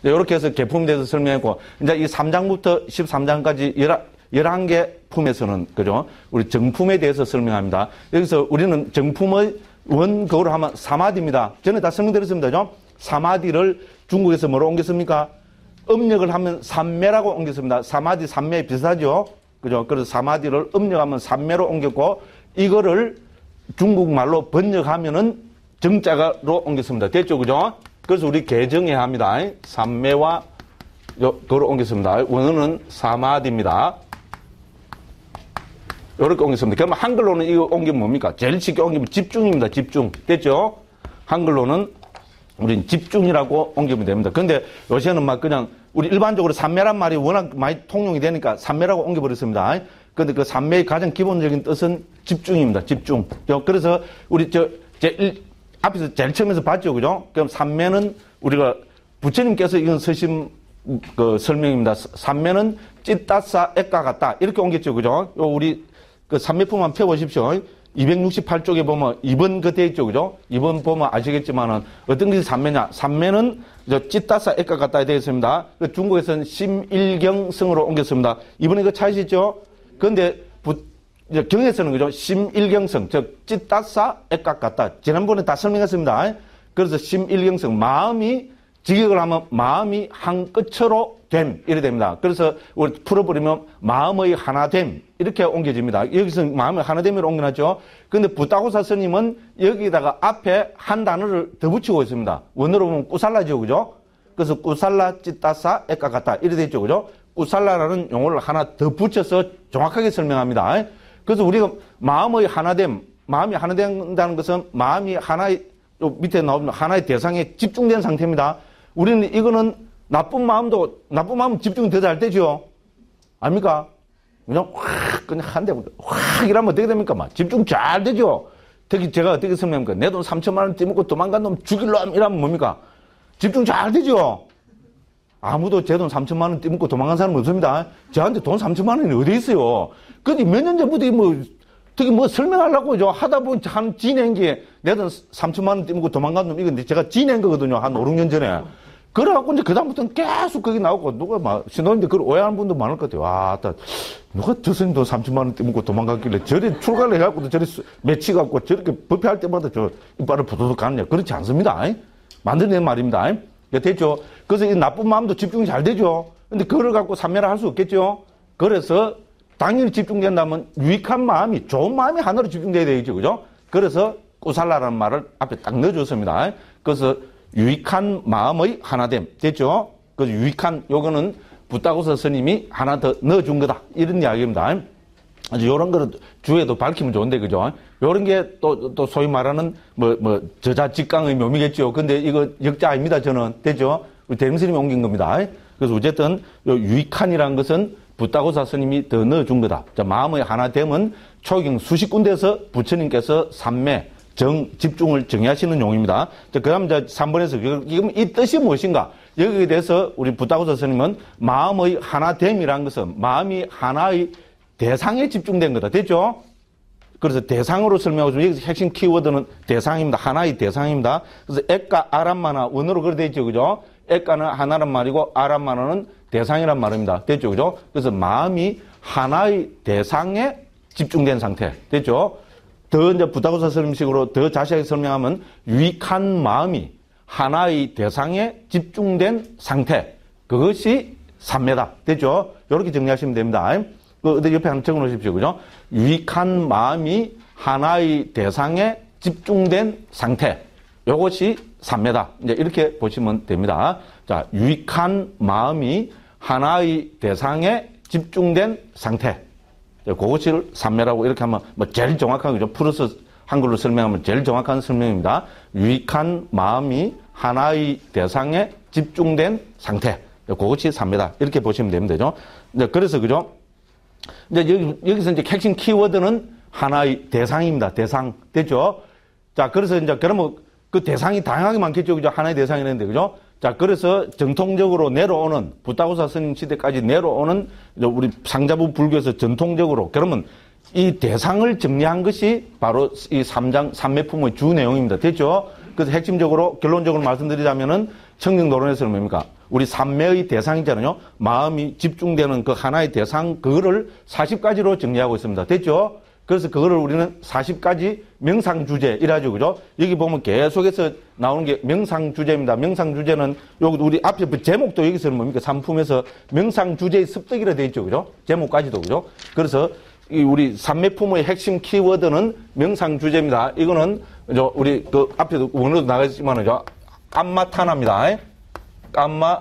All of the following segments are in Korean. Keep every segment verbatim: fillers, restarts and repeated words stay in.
이렇게 해서 개품에 대해서 설명했고, 이제 이 삼 장부터 십삼 장까지 열한 개 품에서는, 그죠? 우리 정품에 대해서 설명합니다. 여기서 우리는 정품의 원거로 하면 사마디입니다. 전에 다 설명드렸습니다. 그죠? 사마디를 중국에서 뭐로 옮겼습니까? 음력을 하면 삼매라고 옮겼습니다. 사마디, 삼매 비슷하죠? 그죠? 그래서 사마디를 음력하면 삼매로 옮겼고, 이거를 중국말로 번역하면은 정자가로 옮겼습니다. 됐죠? 그죠? 그래서 우리 개정해야 합니다. 삼매와 그거로 옮겼습니다. 원어는 사마디입니다. 이렇게 옮겼습니다. 그러면 한글로는 이거 옮기면 뭡니까? 제일 쉽게 옮기면 집중입니다. 집중. 됐죠? 한글로는 우린 집중이라고 옮기면 됩니다. 근데 요새는 막 그냥 우리 일반적으로 삼매란 말이 워낙 많이 통용이 되니까 삼매라고 옮겨버렸습니다. 근데 그 삼매의 가장 기본적인 뜻은 집중입니다. 집중. 그래서 우리 저, 제 앞에서 제일 처음에서 봤죠. 그죠? 그럼 삼매는 우리가 부처님께서 이건 서심 그 설명입니다. 삼매는 찌따싸 액과 같다. 이렇게 옮겼죠. 그죠? 요 우리 그 삼매품만 펴보십시오. 이백육십팔 쪽에 보면 이 번 그 돼 있죠. 그죠? 이 번 보면 아시겠지만은 어떤 것이 삼매냐? 삼매는 저 찌따싸 액과 같다 되어 있습니다. 중국에서는 심일경성으로 옮겼습니다. 이번에 그 찾으시죠? 그런데 부, 경에서는 그죠? 심일경성, 즉 찌따싸 액과 같다. 지난번에 다 설명했습니다. 그래서 심일경성, 마음이 직역을 하면 마음이 한 끝으로 됨 이래 됩니다. 그래서 우리 풀어버리면 마음의 하나됨 이렇게 옮겨집니다. 여기서 마음의 하나됨으로 옮겨놨죠. 그런데 부타고사 스님은 여기다가 앞에 한 단어를 더 붙이고 있습니다. 원어로 보면 꾸살라죠, 그죠? 그래서 꾸살라 찌따싸 액과 같다 이래 되죠, 그죠? 꾸살라라는 용어를 하나 더 붙여서 정확하게 설명합니다. 그래서 우리가 마음의 하나됨, 마음이 하나 된다는 것은 마음이 하나의 밑에 나오면 하나의 대상에 집중된 상태입니다. 우리는 이거는 나쁜 마음도, 나쁜 마음은 집중이 더 잘 되죠? 아닙니까? 그냥 확, 그냥 한 대, 확 이러면 어떻게 됩니까? 막 집중 잘 되죠? 특히 제가 어떻게 설명합니까? 내 돈 삼천만 원 떼먹고 도망간 놈 죽일러 이러면 뭡니까? 집중 잘 되죠? 아무도 제 돈 삼천만 원 떼먹고 도망간 사람은 없습니다. 저한테 돈 삼천만 원이 어디 있어요? 근데 몇 년 전부터 뭐, 특히 뭐 설명하려고 저 하다 보니 한 지낸 게 내 돈 삼천만 원 떼먹고 도망간 놈 이건 제가 지낸 거거든요. 한 오, 육 년 전에. 그래갖고 이제 그다음부터는 계속 그게 나오고 누가 막 신도인데 그걸 오해하는 분도 많을 것 같아요. 와, 딱 누가 저 스님 돈 삼천만 원 떼먹고 도망갔길래 저리 출가를 해갖고 저리 맺히갖고 저렇게 법회할 때마다 저 이빨을 부도덕 가느냐. 그렇지 않습니다. 만들어낸 말입니다. 됐죠? 그래서 이 나쁜 마음도 집중이 잘 되죠? 근데 그걸 갖고 삼매를 할 수 없겠죠? 그래서 당연히 집중된다면 유익한 마음이, 좋은 마음이 하나로 집중돼야 되겠죠. 그죠? 그래서 꾸살라라는 말을 앞에 딱 넣어줬습니다. 그래서 유익한 마음의 하나됨. 됐죠? 그래서 유익한, 요거는 부타고사 스님이 하나 더 넣어준 거다. 이런 이야기입니다. 아주 요런 거를 주에도 밝히면 좋은데, 그죠? 요런 게 또, 또 소위 말하는 뭐, 뭐, 저자 직강의 묘미겠죠. 근데 이거 역자 아닙니다. 저는. 됐죠? 우리 대림 스님이 옮긴 겁니다. 그래서 어쨌든 요 유익한이라는 것은 부타고사 스님이 더 넣어준 거다. 자, 마음의 하나됨은 초경 수십 군데에서 부처님께서 삼매, 정, 집중을 정의하시는 용어입니다. 자, 그 다음 이제 삼 번에서, 지금 이 뜻이 무엇인가? 여기에 대해서 우리 부타고사 스님은 마음의 하나됨이라는 것은 마음이 하나의 대상에 집중된 거다. 됐죠? 그래서 대상으로 설명하고 있습니다. 여기서 핵심 키워드는 대상입니다. 하나의 대상입니다. 그래서 액과 아람마나 원어로 그렇게 되어 있죠. 그죠? 액과는 하나란 말이고 아람마나는 대상이란 말입니다. 됐죠? 그죠? 그래서 마음이 하나의 대상에 집중된 상태. 됐죠? 더 이제 부타고사 설명식으로 더 자세하게 설명하면 유익한 마음이 하나의 대상에 집중된 상태. 그것이 삼매다. 됐죠? 이렇게 정리하시면 됩니다. 그, 옆에 한번 적어 놓으십시오. 그죠? 유익한 마음이 하나의 대상에 집중된 상태. 요것이 삼매다. 이제 이렇게 보시면 됩니다. 자, 유익한 마음이 하나의 대상에 집중된 상태. 그것을 삼매라고 이렇게 하면 뭐 제일 정확한 거죠. 풀어서 한글로 설명하면 제일 정확한 설명입니다. 유익한 마음이 하나의 대상에 집중된 상태. 그것이 삼매다. 이렇게 보시면 되면 되죠. 이제 그래서 그죠? 이제 여기, 여기서 이제 핵심 키워드는 하나의 대상입니다. 대상. 됐죠? 자, 그래서 이제 그러면 그 대상이 다양하게 많겠죠. 그죠? 하나의 대상이라는데, 그죠? 자, 그래서 정통적으로 내려오는, 부타고사 스님 시대까지 내려오는 우리 상자부 불교에서 전통적으로, 그러면 이 대상을 정리한 것이 바로 이 삼장, 삼매품의 주 내용입니다. 됐죠? 그래서 핵심적으로, 결론적으로 말씀드리자면은 청정도론에서는 뭡니까? 우리 삼매의 대상이잖아요. 마음이 집중되는 그 하나의 대상, 그거를 사십 가지로 정리하고 있습니다. 됐죠? 그래서 그거를 우리는 사십 가지 명상주제 이라죠. 그죠? 여기 보면 계속해서 나오는 게 명상주제입니다. 명상주제는 여기 우리 앞에 제목도 여기서는 뭡니까? 상품에서 명상주제의 습득이라 되어 있죠. 그죠? 제목까지도. 그죠? 그래서 이 우리 삼매품의 핵심 키워드는 명상주제입니다. 이거는 저 우리 그 앞에도 원어도 나가있지만은 깜마타나입니다. 깜마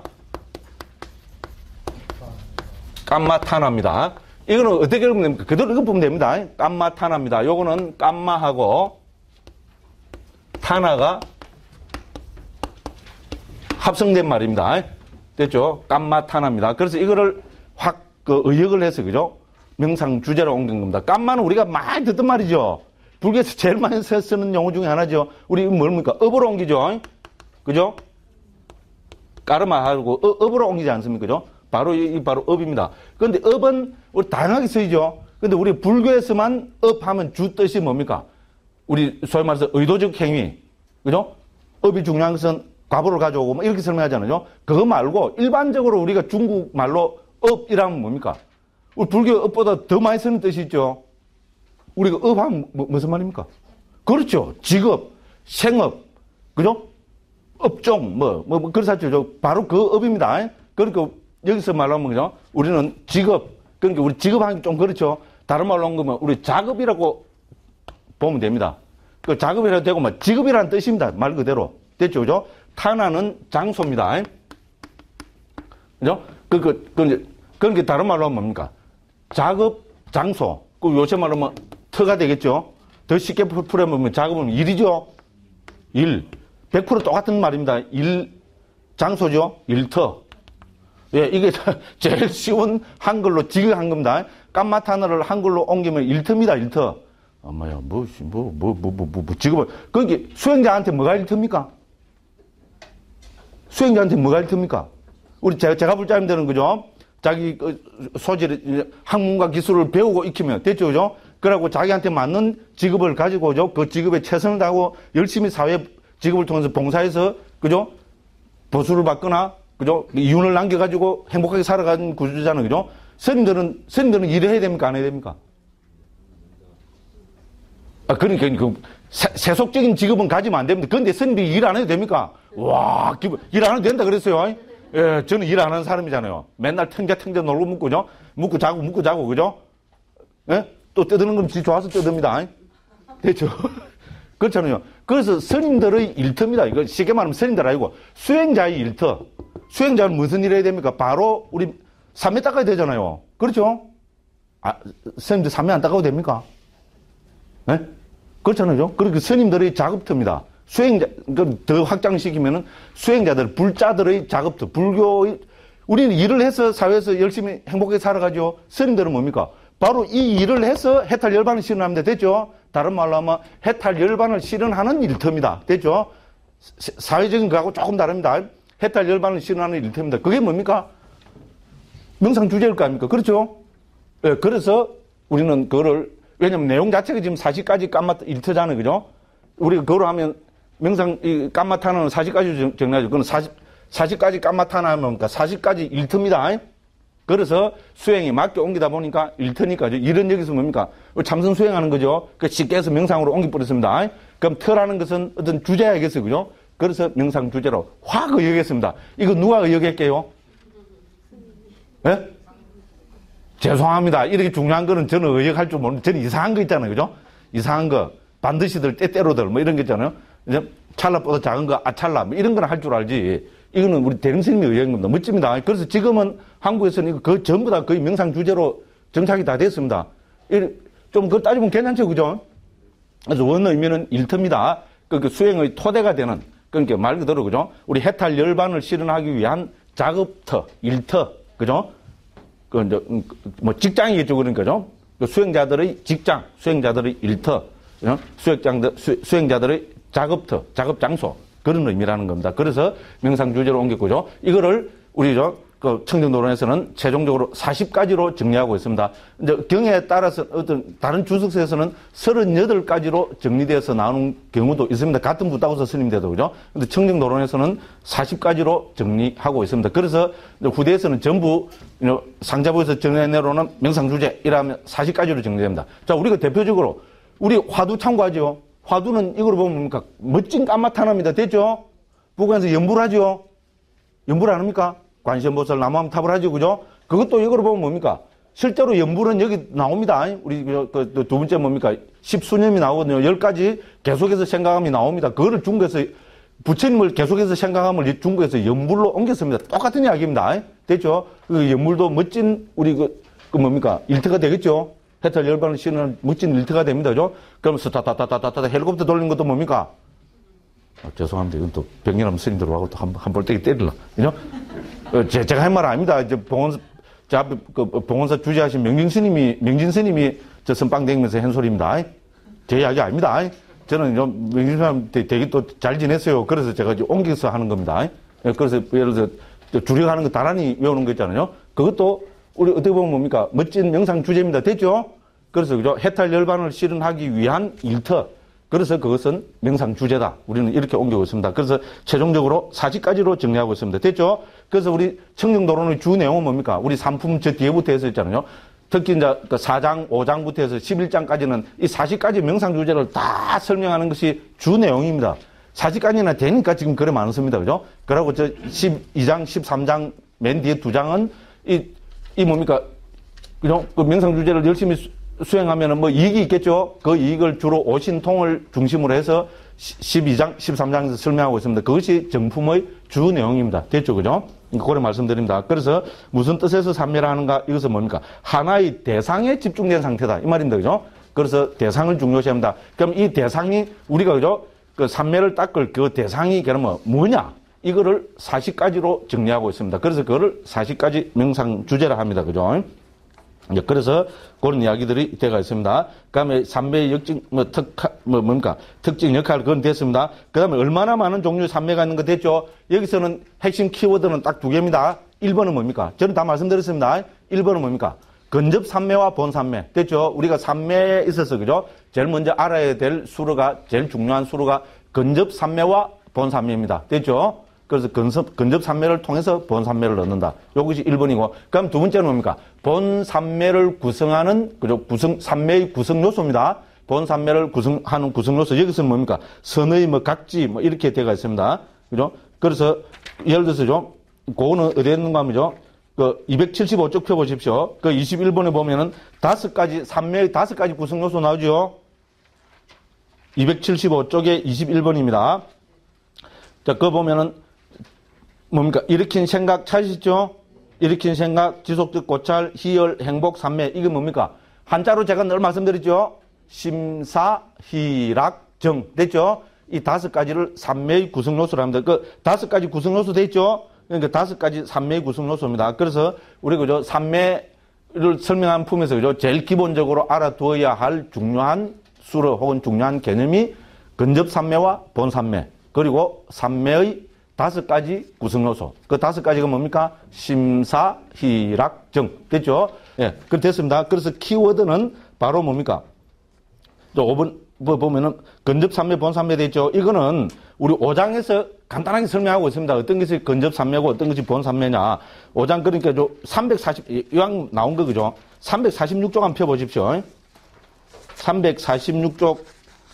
깜마타나입니다. 이거는 어떻게 읽으면 됩니까? 그대로 읽어보면 됩니다. 깜마타나입니다. 요거는 깜마하고 타나가 합성된 말입니다. 됐죠? 깜마타나입니다. 그래서 이거를 확 그 의역을 해서 그죠? 명상 주제로 옮긴 겁니다. 깜마는 우리가 많이 듣던 말이죠. 불교에서 제일 많이 쓰는 용어 중에 하나죠. 우리 뭡니까? 업으로 옮기죠. 그죠? 까르마하고 업으로 옮기지 않습니까? 그죠? 바로 이 바로 업입니다. 그런데 업은 우리 다양하게 쓰이죠. 근데 우리 불교에서만 업하면 주 뜻이 뭡니까? 우리 소위 말해서 의도적 행위. 그죠? 업이 중요한 것은 과보를 가져오고 뭐 이렇게 설명하잖아요. 그거 말고 일반적으로 우리가 중국 말로 업이라면 뭡니까? 우리 불교 업보다 더 많이 쓰는 뜻이 있죠. 우리가 업하면 뭐, 무슨 말입니까? 그렇죠. 직업, 생업, 그죠? 업종, 뭐, 뭐, 뭐 그렇죠. 바로 그 업입니다. 그러니까 여기서 말하면 그죠? 우리는 직업, 그러니까 우리 직업하기 좀 그렇죠. 다른 말로 한 거면 우리 작업이라고 보면 됩니다. 그 작업이라도 되고, 뭐 직업이라는 뜻입니다. 말 그대로. 됐죠, 그죠? 타나는 장소입니다. 그죠? 그, 그, 그, 이제, 그러니까 다른 말로 하면 뭡니까? 작업, 장소. 그 요새 말로 하면 터가 되겠죠? 더 쉽게 풀어보면 작업은 일이죠? 일. 백 퍼센트 똑같은 말입니다. 일, 장소죠? 일터. 예, 이게 제일 쉬운 한글로 직역한 겁니다. 깜마타너를 한글로 옮기면 일터입니다, 일터. 엄마야, 뭐, 뭐, 뭐, 뭐, 뭐, 뭐, 직업을. 그게 수행자한테 뭐가 일터입니까? 수행자한테 뭐가 일터입니까? 우리 제가, 제가 불자님들은 그죠? 자기 소질, 학문과 기술을 배우고 익히면 됐죠, 그죠? 그러고 자기한테 맞는 직업을 가지고, 그죠? 그 직업에 최선을 다하고 열심히 사회 직업을 통해서 봉사해서, 그죠? 보수를 받거나, 그죠? 이윤을 남겨가지고 행복하게 살아가는 구조잖아요, 그죠? 스님들은, 스님들은 일을 해야 됩니까? 안 해야 됩니까? 아, 그러니까, 그, 세속적인 직업은 가지면 안 됩니다. 그런데 스님들이 일 안 해도 됩니까? 와, 기분, 일 안 해도 된다 그랬어요. 예, 저는 일 안 하는 사람이잖아요. 맨날 탱자탱자 놀고 묵고, 그죠? 묵고 자고, 묵고 자고, 그죠? 예? 또 뜯는 건 지 좋아서 뜯습니다. 됐죠? 그렇잖아요. 그래서 스님들의 일터입니다. 이거 쉽게 말하면 스님들 아니고 수행자의 일터. 수행자는 무슨 일을 해야 됩니까? 바로 우리 삼매 닦아야 되잖아요. 그렇죠? 아, 스님들 삼매 안 닦아도 됩니까? 네? 그렇잖아요. 그렇게 스님들의 작업터입니다. 수행자, 더 확장시키면은 수행자들, 불자들의 작업터, 불교의, 우리는 일을 해서 사회에서 열심히 행복하게 살아가죠. 스님들은 뭡니까? 바로 이 일을 해서 해탈 열반을 실현합니다. 됐죠? 다른 말로 하면 해탈 열반을 실현하는 일터입니다. 됐죠? 사회적인 거하고 조금 다릅니다. 해탈 열반을 실현하는 일터입니다. 그게 뭡니까? 명상 주제일 거 아닙니까? 그렇죠? 네, 그래서 우리는 그거를, 왜냐면 내용 자체가 지금 사십 가지 깜마 일터잖아요. 그죠? 우리가 그거로 하면 명상, 이 깜마타는 사십 가지 정리하죠. 그건 사십, 사십 가지 깜마타나 하면 뭡니까? 사십 가지 일터입니다. 그래서 수행이 맞게 옮기다 보니까 일터니까, 일은 여기서 뭡니까? 참선 수행하는 거죠. 그 쉽게 해서 명상으로 옮겨버렸습니다. 그럼 터라는 것은 어떤 주제야겠어요. 그죠? 그래서 명상 주제로 확 의역했습니다. 이거 누가 의역했게요? 예? 네? 죄송합니다. 이렇게 중요한 거는 저는 의역할 줄 모르는데, 저는 이상한 거 있잖아요. 그죠? 이상한 거. 반드시들, 때때로들, 뭐 이런 거 있잖아요. 찰나보다 작은 거, 아찰나, 뭐 이런 거는 할 줄 알지. 이거는 우리 대림스님이 의역한 겁니다. 멋집니다. 그래서 지금은 한국에서는 이거 그 전부 다 거의 명상 주제로 정착이 다 됐습니다. 좀 그거 따지면 괜찮죠. 그죠? 그래서 원 의미는 일터입니다. 그 수행의 토대가 되는, 그러니까 말 그대로, 그죠? 우리 해탈 열반을 실현하기 위한 작업터, 일터, 그죠? 그, 이제, 뭐, 직장이겠죠. 그러니까, 그죠? 그 수행자들의 직장, 수행자들의 일터, 그죠? 수행자들, 수, 수행자들의 작업터, 작업 장소, 그런 의미라는 겁니다. 그래서 명상 주제로 옮겼고죠. 이거를 우리 저 그 청정도론에서는 최종적으로 사십 가지로 정리하고 있습니다. 이제 경에 따라서 어떤 다른 주석서에서는 서른여덟 가지로 정리되어서 나오는 경우도 있습니다. 같은 부타고서 스님대도 그죠? 근데 청정도론에서는 사십 가지로 정리하고 있습니다. 그래서 후대에서는 전부 상자부에서 정리해내로는 명상주제 이라면 사십 가지로 정리됩니다. 자, 우리가 대표적으로 우리 화두 참고하죠. 화두는 이걸 보면 뭡니까? 멋진 까마타나입니다. 됐죠? 북한에서 연불 하죠? 연불 안 합니까? 관세음보살 나무함 탑을 하죠. 그죠? 그것도 이걸 보면 뭡니까? 실제로 연불은 여기 나옵니다. 우리 그 두 번째 뭡니까? 십수념이 나오거든요. 열 가지 계속해서 생각함이 나옵니다. 그거를 중국에서 부처님을 계속해서 생각함을 중국에서 연불로 옮겼습니다. 똑같은 이야기입니다. 됐죠? 그 연불도 멋진 우리 그, 그 뭡니까? 일터가 되겠죠? 해탈 열반을 씌우는 멋진 일터가 됩니다. 그죠? 그럼 스타타타타타타 헬리콥터 돌리는 것도 뭡니까? 아, 죄송합니다. 이건 또 병렬하면 스님들하고 또 한, 한 볼때기 때리려. 그죠? 어, 제, 제가 한 말 아닙니다. 이제 봉원사, 제 앞에 그 봉원사 주재하신 명진 스님이, 명진 스님이 저 선빵댕면서 한 소리입니다. 제 이야기 아닙니다. 저는 명진 스님 되게 또 잘 지냈어요. 그래서 제가 이제 옮겨서 하는 겁니다. 그래서 예를 들어서 주력하는 거 나란히 외우는 거 있잖아요. 그것도 우리 어떻게 보면 뭡니까? 멋진 명상 주제입니다. 됐죠? 그래서 그죠? 해탈 열반을 실현하기 위한 일터. 그래서 그것은 명상 주제다. 우리는 이렇게 옮기고 있습니다. 그래서 최종적으로 사십 가지로 정리하고 있습니다. 됐죠? 그래서 우리 청정도론의 주 내용은 뭡니까? 우리 삼품 저 뒤에부터 해서 있잖아요. 특히 이제 그 사 장, 오 장부터 해서 십일 장까지는 이 사십 가지 명상 주제를 다 설명하는 것이 주 내용입니다. 사십 가지나 되니까 지금 그래 많습니다. 그죠? 그러고 저 십이 장, 십삼 장 맨 뒤에 두 장은 이, 이 뭡니까? 그죠? 그 명상 주제를 열심히 수, 수행하면은 뭐 이익이 있겠죠? 그 이익을 주로 오신통을 중심으로 해서 십이 장, 십삼 장에서 설명하고 있습니다. 그것이 정품의 주 내용입니다. 됐죠? 그죠? 그걸 말씀드립니다. 그래서 무슨 뜻에서 삼매를 하는가? 이것은 뭡니까? 하나의 대상에 집중된 상태다. 이 말입니다. 그죠? 그래서 대상을 중요시합니다. 그럼 이 대상이 우리가 그죠? 그 삼매를 닦을 그 대상이 그러면 뭐냐? 이거를 사십 가지로 정리하고 있습니다. 그래서 그거를 사십 가지 명상 주제라 합니다. 그죠? 이제 그래서 그런 이야기들이 되어 있습니다. 그 다음에 삼매의 역증, 뭐, 특, 뭐, 뭡니까? 특징 역할, 그건 됐습니다. 그 다음에 얼마나 많은 종류의 삼매가 있는 거 됐죠? 여기서는 핵심 키워드는 딱 두 개입니다. 일 번은 뭡니까? 저는 다 말씀드렸습니다. 일 번은 뭡니까? 근접 삼매와 본 삼매. 됐죠? 우리가 삼매에 있어서, 그죠? 제일 먼저 알아야 될 수로가, 제일 중요한 수로가 근접 삼매와 본 삼매입니다. 됐죠? 그래서 근접, 근접 삼매를 통해서 본 삼매를 얻는다. 요것이 일 번이고. 그럼 두 번째는 뭡니까? 본 삼매를 구성하는, 그죠? 구성, 삼매의 구성 요소입니다. 본 삼매를 구성하는 구성 요소. 여기서는 뭡니까? 선의, 뭐, 각지, 뭐, 이렇게 되어 있습니다. 그죠? 그래서, 예를 들어서죠. 그거는 어디에 있는가 하면요. 그, 이백칠십오 쪽 펴보십시오. 그 이십일 번에 보면은 다섯 가지, 삼매의 다섯 가지 구성 요소 나오죠? 이백칠십오 쪽에 이십일 번입니다. 자, 그거 보면은, 뭡니까? 일으킨 생각 찾으시죠? 일으킨 생각, 지속적 고찰, 희열, 행복, 삼매. 이게 뭡니까? 한자로 제가 늘 말씀드렸죠? 심사, 희락, 정. 됐죠? 이 다섯 가지를 삼매의 구성 요소로 합니다. 그 다섯 가지 구성 요소 됐죠? 그러니까 다섯 가지 삼매의 구성 요소입니다. 그래서 우리 그죠? 삼매를 설명한 품에서 그죠? 제일 기본적으로 알아두어야 할 중요한 수로 혹은 중요한 개념이 근접 삼매와 본 삼매. 그리고 삼매의 다섯 가지 구성 요소. 그 다섯 가지가 뭡니까? 심사, 희락, 정. 됐죠? 예. 그 됐습니다. 그래서 키워드는 바로 뭡니까? 오 번 보면은 근접 삼매, 본 삼매 됐죠? 이거는 우리 오 장에서 간단하게 설명하고 있습니다. 어떤 것이 근접 삼매고 어떤 것이 본 삼매냐. 오 장 그러니까 저 삼백사십, 이왕 나온 거 그죠? 삼백사십육 쪽 한번 펴보십시오. 삼백사십육 쪽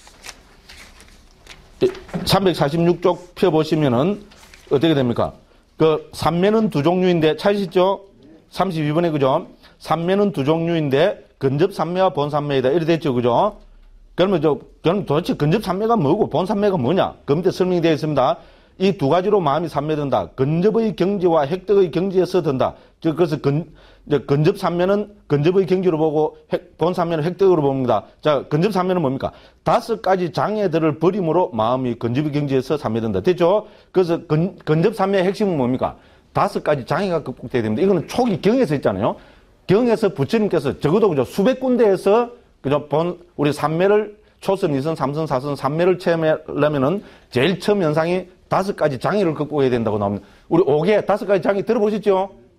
삼백사십육 쪽 펴보시면은 어떻게 됩니까? 그 삼매는 두 종류인데 찾으시죠? 삼십이 번에 그죠? 삼매는 두 종류인데 근접 삼매와 본 삼매이다. 이래 됐죠, 그죠? 그러면 저 그럼 도대체 근접 삼매가 뭐고 본 삼매가 뭐냐? 그 밑에 설명이 되어 있습니다. 이 두 가지로 마음이 삼매된다. 근접의 경지와 획득의 경지에서 든다. 즉 그래서 근 이제 근접 삼매는 근접의 경지로 보고 획, 본 삼매는 획득으로 봅니다. 자, 근접 삼매는 뭡니까? 다섯 가지 장애들을 버림으로 마음이 근접의 경지에서 삼매된다. 됐죠? 그래서 근, 근접 삼매의 핵심은 뭡니까? 다섯 가지 장애가 극복돼야 됩니다. 이거는 초기 경에서 있잖아요. 경에서 부처님께서 적어도 그죠? 수백 군데에서 그죠? 본 우리 삼매를 초선, 이선, 삼선, 사선, 삼매를 체험하려면은 제일 처음 현상이 다섯 가지 장애를 극복해야 된다고 나옵니다. 우리 오개 다섯 가지 장애 들어보셨죠?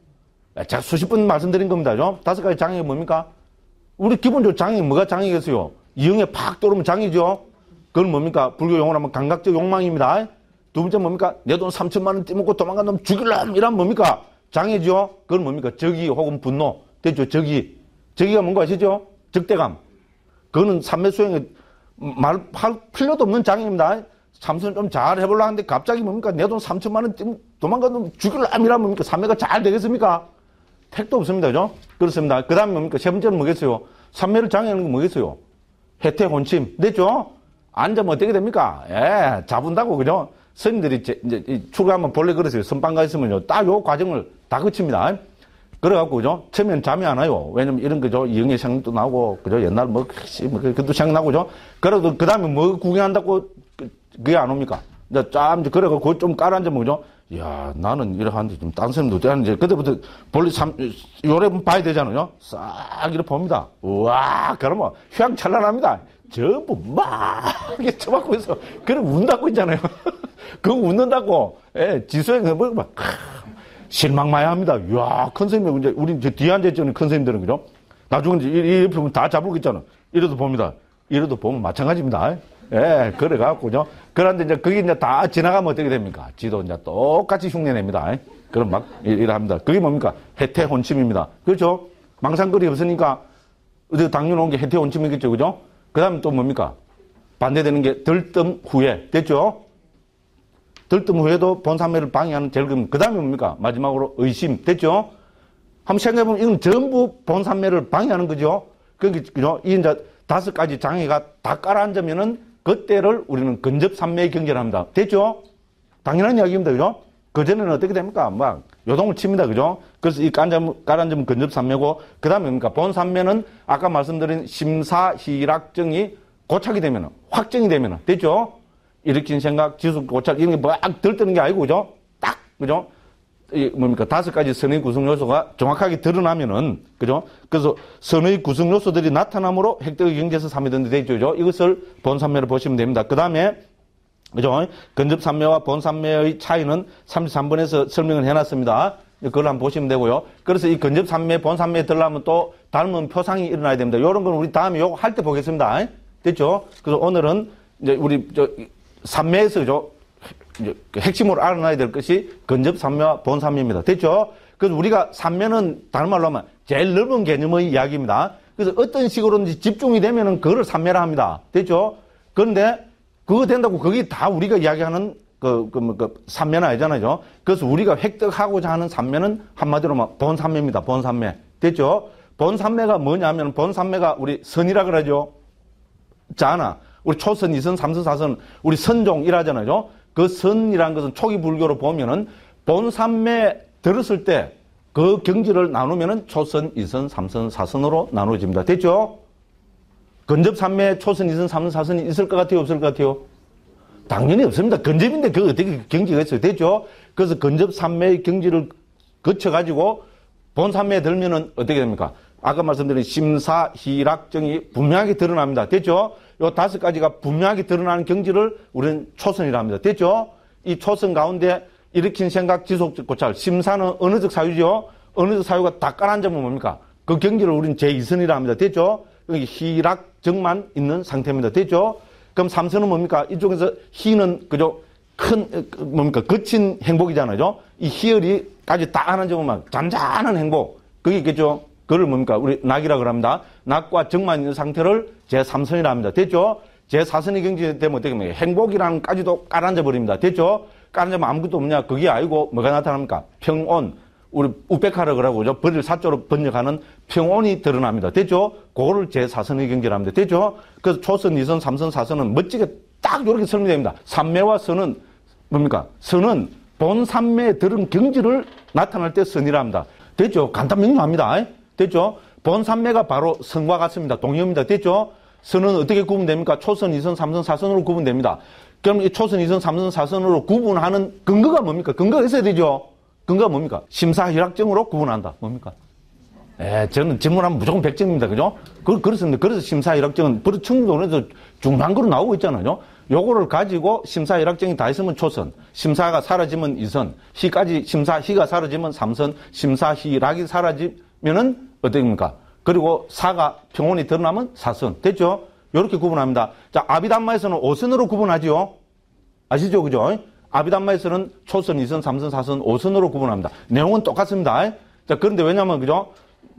제가 수십 번 말씀드린 겁니다. 죠 다섯 가지 장애가 뭡니까? 우리 기본적으로 장애, 뭐가 장애겠어요? 이형에 팍 들어오면 장애죠? 그건 뭡니까? 불교 용어로 하면 감각적 욕망입니다. 두 번째 뭡니까? 내 돈 삼천만 원 떼먹고 도망간 놈 죽일람! 이란 뭡니까? 장애죠? 그건 뭡니까? 적의 혹은 분노. 됐죠? 적의. 적의가 뭔가 아시죠? 적대감. 그거는 삼매 수행에 말할 필요도 없는 장애입니다. 삼선 좀 잘 해보려고 하는데 갑자기 뭡니까? 내 돈 삼천만 원 떼먹고 도망간 놈 죽일람! 이란 뭡니까? 삼매가 잘 되겠습니까? 택도 없습니다. 그죠? 그렇습니다. 그 다음에 뭡니까? 세 번째는 뭐겠어요? 삼매를 장애하는 건 뭐겠어요? 해태 혼침. 됐죠? 앉으면 어떻게 됩니까? 예, 잡은다고, 그죠? 스님들이 이제 출가하면 본래 그러세요. 선방가 있으면요. 딱 요 과정을 다 거칩니다. 그래갖고, 그죠? 처음엔 잠이 안 와요. 왜냐면 이런 거죠. 이영애 생각도 나고, 그죠? 옛날 뭐, 뭐, 그것도 생각나고, 그죠? 그래도 그 다음에 뭐 구경한다고, 그게 안 옵니까? 이제 짬, 그래갖고 좀 깔아앉으면, 그죠? 야, 나는 이래 하는데 좀 딴 사람도 되는지. 그때부터 본래 삼, 요래 봐야 되잖아요. 싹 이렇게 봅니다. 우와, 그러면 휘황찬란합니다. 전부 막 이렇게 쳐박고 있어. 그럼 운다고 있잖아요. 그거 웃는다고. 예, 지수행 뭐, 막, 실망마야 합니다. 이야, 큰 스님이, 이제, 우리 이제 뒤에 앉아있잖아요. 큰 스님들은, 그죠? 나중에 이제 이 옆에 보면 다 잡고 있잖아. 이래도 봅니다. 이래도 보면 마찬가지입니다. 예, 그래갖고, 죠 그런데 이제 그게 이제 다 지나가면 어떻게 됩니까? 지도 이제 똑같이 흉내냅니다. 그럼 막, 이래 합니다. 그게 뭡니까? 해태 혼침입니다. 그렇죠? 망상거리 없으니까, 당연히 온 게 해태 혼침이겠죠. 그죠? 그 다음에 또 뭡니까? 반대되는 게 들뜸 후회. 됐죠? 들뜸 후회도 본삼매를 방해하는 제일 큰. 그 다음에 뭡니까? 마지막으로 의심. 됐죠? 한번 생각해보면 이건 전부 본삼매를 방해하는 거죠? 그러니까, 그죠? 이 이제 다섯 가지 장애가 다 깔아앉으면은 그때를 우리는 근접삼매의 경계를 합니다. 됐죠? 당연한 이야기입니다. 그죠? 그전에는 어떻게 됩니까? 막 요동을 칩니다. 그죠? 그래서 이 깔아앉으면 근접삼매고, 그 다음에 뭡니까? 본삼매는 아까 말씀드린 심사희락정이 고착이 되면, 확정이 되면, 됐죠? 일으킨 생각, 지속, 고착, 이런 게 막 들뜨는 게 아니고, 그죠? 딱, 그죠? 이 뭡니까? 다섯 가지 선의 구성 요소가 정확하게 드러나면은, 그죠? 그래서 선의 구성 요소들이 나타남으로 획득의 경지에서 삼매된다 되죠. 그죠? 이것을 본삼매로 보시면 됩니다. 그 다음에, 그죠? 근접삼매와 본삼매의 차이는 삼십삼 번에서 설명을 해놨습니다. 그걸 한번 보시면 되고요. 그래서 이 근접삼매, 본삼매에 들어가면 또 닮은 표상이 일어나야 됩니다. 이런 건 우리 다음에 요거 할 때 보겠습니다. 됐죠? 그래서 오늘은 이제 우리 저 삼매에서 그죠? 이제 핵심으로 알아놔야 될 것이 근접삼매와 본삼매입니다. 됐죠? 그래서 우리가 삼매는 다른 말로 하면 제일 넓은 개념의 이야기입니다. 그래서 어떤 식으로든지 집중이 되면은 그거를 삼매라 합니다. 됐죠? 그런데 그거 된다고 그게 다 우리가 이야기하는 그, 그, 뭐, 그, 삼매는 아니잖아요. 그래서 우리가 획득하고자 하는 삼매는 한마디로 막 본삼매입니다. 본삼매. 됐죠? 본삼매가 뭐냐면 본삼매가 우리 선이라 그러죠. 자, 하나. 우리 초선, 이선, 삼선, 사선, 우리 선종 이라잖아요. 그 선이라는 것은 초기 불교로 보면은 본삼매 들었을 때 그 경지를 나누면은 초선, 이선, 삼선, 사선으로 나누어집니다. 됐죠? 근접삼매, 초선, 이선, 삼선, 사선이 있을 것 같아요? 없을 것 같아요? 당연히 없습니다. 근접인데 그 어떻게 경지가 있어요? 됐죠? 그래서 근접삼매의 경지를 거쳐가지고 본삼매에 들면은 어떻게 됩니까? 아까 말씀드린 심사, 희락정이 분명하게 드러납니다. 됐죠? 요 다섯 가지가 분명하게 드러나는 경지를 우리는 초선이라 합니다. 됐죠? 이 초선 가운데 일으킨 생각, 지속적 고찰. 심사는 언어적 사유죠? 언어적 사유가 다 깔아앉으면 뭡니까? 그 경지를 우리는 제이선이라 합니다. 됐죠? 여기 희락정만 있는 상태입니다. 됐죠? 그럼 삼선은 뭡니까? 이쪽에서 희는 그죠? 큰 뭡니까? 거친 행복이잖아요. 이 희열이까지 딱 앉으면 막 잔잔한 행복. 그게 있겠죠? 그걸 뭡니까? 우리 낙이라고 합니다. 낙과 정만 있는 상태를 제삼선이라 합니다. 됐죠? 제사선의 경지에 되면 어떻게 됩니까? 행복이랑까지도 깔아앉아 버립니다. 됐죠? 깔아앉으면 아무것도 없냐? 그게 아니고 뭐가 나타납니까? 평온. 우리 우백하라 그러고 그죠? 버릴 사조로 번역하는 평온이 드러납니다. 됐죠? 그거를 제사선의 경지라 합니다. 됐죠? 그래서 초선, 이선, 삼선, 사선은 멋지게 딱 이렇게 설명됩니다. 삼매와 선은 뭡니까? 선은 본삼매에 들은 경지를 나타날 때 선이라 합니다. 됐죠? 간단 명료합니다. 됐죠? 본삼매가 바로 선과 같습니다. 동의입니다. 됐죠? 선은 어떻게 구분됩니까? 초선, 이선, 삼선, 사선으로 구분됩니다. 그럼 이 초선, 이선, 삼선, 사선으로 구분하는 근거가 뭡니까? 근거가 있어야 되죠? 근거가 뭡니까? 심사희락정으로 구분한다. 뭡니까? 에, 저는 질문하면 무조건 백 점입니다. 그죠? 그, 그렇습니다. 그래서 심사희락정은 벌써 청문회에서 중요한 거로 나오고 있잖아요. 요거를 가지고 심사 희락정이 다 있으면 초선, 심사가 사라지면 이선, 희까지 심사 희가 사라지면 삼선, 심사 희락이 사라지면은 어떻습니까? 그리고 사가 평온이 드러나면 사선. 됐죠? 요렇게 구분합니다. 자, 아비담마에서는 오선으로 구분하지요. 아시죠? 그죠? 아비담마에서는 초선, 이선, 삼선, 사선, 오선으로 구분합니다. 내용은 똑같습니다. 자, 그런데 왜냐면, 그죠?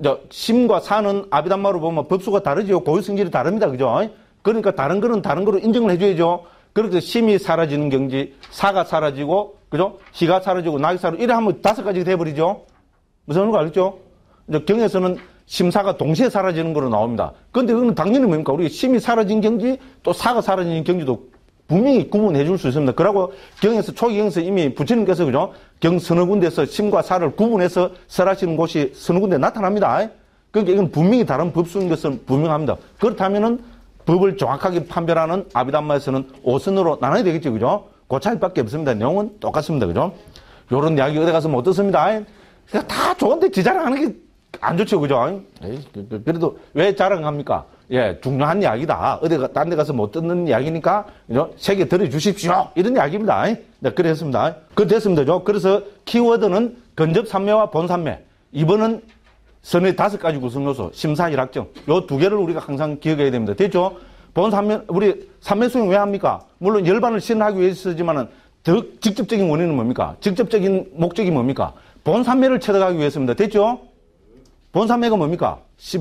심과 사는 아비담마로 보면 법수가 다르지요. 고유 성질이 다릅니다. 그죠? 그러니까 다른 거는 다른 거로 인정을 해줘야죠. 그렇게 심이 사라지는 경지, 사가 사라지고, 그죠? 희가 사라지고, 낙이 사라지고, 이래 하면 다섯 가지가 돼버리죠. 무슨 거 알죠? 경에서는 심사가 동시에 사라지는 거로 나옵니다. 그런데 그건 당연히 뭡니까? 우리 심이 사라진 경지, 또 사가 사라지는 경지도 분명히 구분해 줄 수 있습니다. 그러고 경에서, 초기 경에서 이미 부처님께서, 그죠? 경 서너 군데에서 심과 사를 구분해서 설하시는 곳이 서너 군데 나타납니다. 그러니까 이건 분명히 다른 법수인 것은 분명합니다. 그렇다면은 법을 정확하게 판별하는 아비담마에서는 오선으로 나눠야 되겠죠. 그죠? 그 차이밖에 없습니다. 내용은 똑같습니다. 그죠? 요런 이야기 어디 가서 못 듣습니다. 다 좋은데 지 자랑하는 게 안 좋죠. 그죠? 에이, 그래도 왜 자랑합니까? 예, 중요한 이야기다. 어디, 딴 데 가서 못 듣는 이야기니까, 그죠? 세계 들어주십시오. 이런 이야기입니다. 네, 그래 했습니다. 그 됐습니다. 그죠? 그래서 키워드는 근접산매와 본산매. 이번은 선의 다섯 가지 구성 요소, 심사, 희락정. 요 두 개를 우리가 항상 기억해야 됩니다. 됐죠? 본산매, 우리 산매 수용 왜 합니까? 물론 열반을 실현하기 위해서지만은 더 직접적인 원인은 뭡니까? 직접적인 목적이 뭡니까? 본산매를 체득하기 위해서입니다. 됐죠? 본산매가 뭡니까?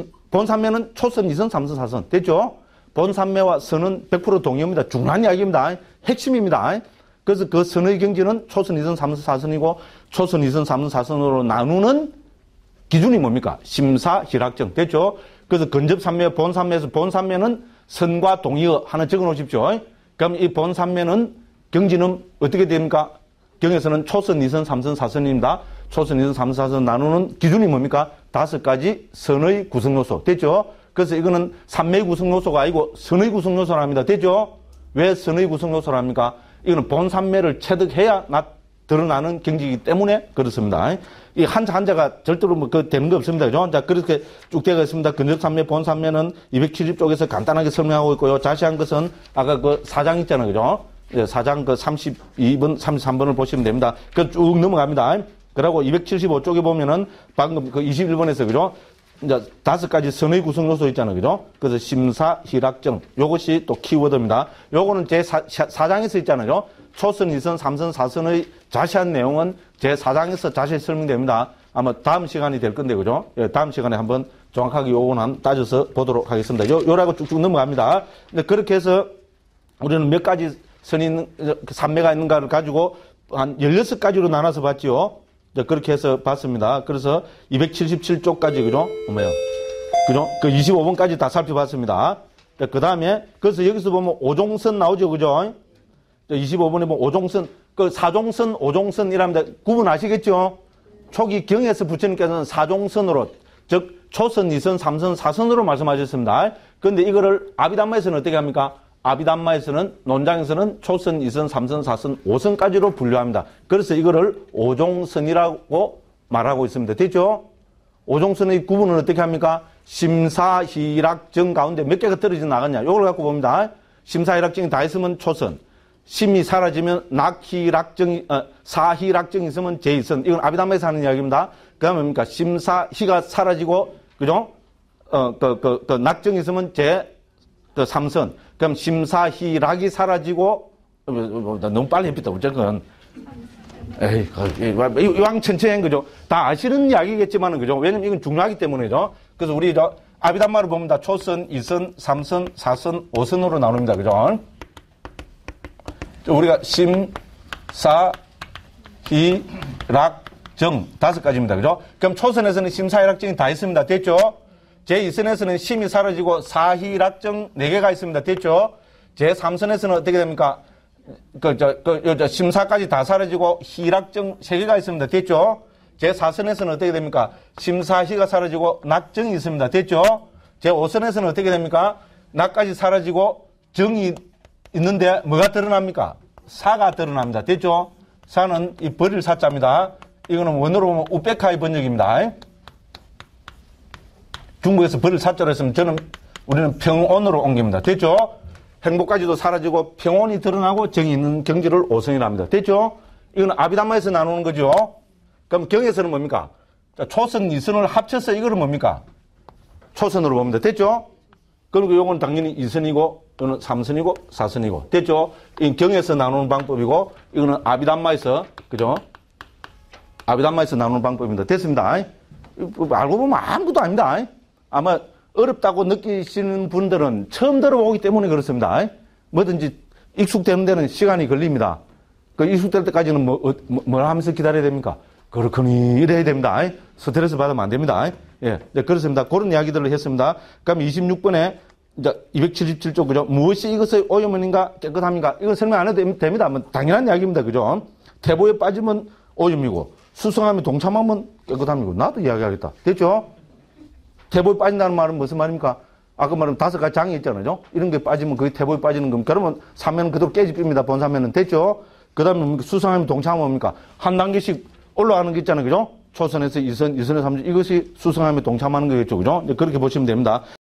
본산매는 초선, 이선, 삼선, 사선. 됐죠? 본산매와 선은 백 퍼센트 동의입니다. 중요한 이야기입니다. 핵심입니다. 그래서 그 선의 경지는 초선, 이선, 삼선, 사선이고 초선, 이선, 삼선, 사선으로 나누는 기준이 뭡니까? 심사, 희락정. 됐죠? 그래서 근접산매, 본산매에서 본산매는 선과 동의어 하나 적어 놓으십시오. 그럼 이 본산매는 경지는 어떻게 됩니까? 경에서는 초선, 이선, 삼선, 사선입니다. 초선, 이선, 삼선, 사선 나누는 기준이 뭡니까? 다섯 가지 선의 구성 요소. 됐죠? 그래서 이거는 산매의 구성 요소가 아니고 선의 구성 요소라 합니다. 됐죠? 왜 선의 구성 요소라 합니까? 이거는 본산매를 체득해야 나, 드러나는 경지이기 때문에 그렇습니다. 이 한자 한자가 절대로 뭐 그 되는 거 없습니다. 그죠? 자, 그렇게 쭉 되어 있습니다. 근접산매, 본산매는 이백칠십 쪽에서 간단하게 설명하고 있고요. 자세한 것은 아까 그 사장 있잖아요. 그죠? 사장 그 삼십이 번, 삼십삼 번을 보시면 됩니다. 그 쭉 넘어갑니다. 그리고 이백칠십오 쪽에 보면은 방금 그 이십일 번에서, 그죠? 이제 다섯 가지 선의 구성 요소 있잖아요. 그죠? 그래서 심사, 희락정. 요것이 또 키워드입니다. 요거는 제 사 장에서 있잖아요. 초선, 이선, 삼선, 사선의 자세한 내용은 제 사 장에서 자세히 설명됩니다. 아마 다음 시간이 될 건데, 그죠? 예, 다음 시간에 한번 정확하게 요거는 한번 따져서 보도록 하겠습니다. 요, 요라고 쭉쭉 넘어갑니다. 근데 그렇게 해서 우리는 몇 가지 선이 있는, 산매가 있는가를 가지고 한 열여섯 가지로 나눠서 봤지요. 그렇게 해서 봤습니다. 그래서 이백칠십칠 쪽까지, 그죠? 뭐예요? 그죠? 그 이십오 번까지 다 살펴봤습니다. 그 다음에, 그래서 여기서 보면 오종선 나오죠. 그죠? 이십오 번에 보면 오종선, 그 사종선, 오종선이랍니다. 구분 아시겠죠? 초기 경에서 부처님께서는 사종선으로, 즉, 초선, 이선, 삼선, 사선으로 말씀하셨습니다. 그런데 이거를 아비담마에서는 어떻게 합니까? 아비담마에서는, 논장에서는 초선, 이선, 삼선, 사선, 오선까지로 분류합니다. 그래서 이거를 오종선이라고 말하고 있습니다. 됐죠? 오종선의 구분은 어떻게 합니까? 심사, 희락정 가운데 몇 개가 떨어져 나갔냐? 이걸 갖고 봅니다. 심사, 희락정이 다 있으면 초선. 심이 사라지면 낙희락정이, 어, 사희락정이 있으면 제이선. 이건 아비담마에서 하는 이야기입니다. 그 다음에 뭡니까? 심사, 희가 사라지고, 그죠? 어, 그, 그, 그, 낙정이 있으면 제, 그 삼선. 그럼 심사, 희락이 사라지고, 어, 너무 빨리 했다. 어쨌건. 에이, 이왕 천천히 한 거죠. 다 아시는 이야기겠지만은, 그죠? 왜냐면 이건 중요하기 때문에죠. 그래서 우리, 저, 아비담마를 보면 다 초선, 이선, 삼선, 사선, 오선으로 나눕니다. 그죠? 우리가 심, 사, 희, 락, 정 다섯 가지입니다. 그죠? 그럼 초선에서는 심, 사, 희, 락, 정이 다 있습니다. 됐죠? 제이선에서는 심이 사라지고 사, 희, 락, 정 네 개가 있습니다. 됐죠? 제삼선에서는 어떻게 됩니까? 그, 저, 그, 저, 심사까지 다 사라지고 희, 락, 정 세 개가 있습니다. 됐죠? 제사선에서는 어떻게 됩니까? 심사, 희가 사라지고 낙정이 있습니다. 됐죠? 제오선에서는 어떻게 됩니까? 낙까지 사라지고 정이 있는데 뭐가 드러납니까? 사가 드러납니다. 됐죠? 사는 이 버릴 사자입니다. 이거는 원어로 보면 우베카의 번역입니다. 중국에서 버릴 사자로 했으면 저는 우리는 평온으로 옮깁니다. 됐죠? 행복까지도 사라지고 평온이 드러나고 정이 있는 경지를 오성이라 합니다. 됐죠? 이거는 아비담마에서 나누는 거죠. 그럼 경에서는 뭡니까? 자, 초선, 이선을 합쳐서 이거는 뭡니까? 초선으로 봅니다. 됐죠? 그리고 요건 당연히 이선이고, 이거는 삼선이고, 사선이고. 됐죠? 이 경에서 나누는 방법이고, 이거는 아비담마에서, 그죠? 아비담마에서 나누는 방법입니다. 됐습니다. 알고 보면 아무것도 아닙니다. 아마 어렵다고 느끼시는 분들은 처음 들어보기 때문에 그렇습니다. 뭐든지 익숙되는 데는 시간이 걸립니다. 그 익숙될 때까지는 뭐, 어, 뭐, 뭘 하면서 기다려야 됩니까? 그렇거니 이래야 됩니다. 스트레스 받으면 안 됩니다. 예, 네, 그렇습니다. 그런 이야기들을 했습니다. 그럼 이십육 번에 이제 이백칠십칠 조 그죠? 무엇이 이것의 오염인가 깨끗함인가? 이거 설명 안 해도 됩니다. 뭐 당연한 이야기입니다. 그죠? 태보에 빠지면 오염이고 수성함에 동참하면 깨끗함이고 나도 이야기하겠다. 됐죠? 태보에 빠진다는 말은 무슨 말입니까? 아까 말한 다섯 가지 장이 있잖아요. 이런 게 빠지면 그게 태보에 빠지는 겁니다. 그러면 사면은 그대로 깨집니다. 본 사면은. 됐죠? 그 다음에 수성함에 동참하면 뭡니까? 한 단계씩 올라가는 게 있잖아요. 그죠? 초선에서 이선, 이선에서 삼선. 이것이 수성함에 동참하는 거겠죠. 그죠? 그렇게 보시면 됩니다.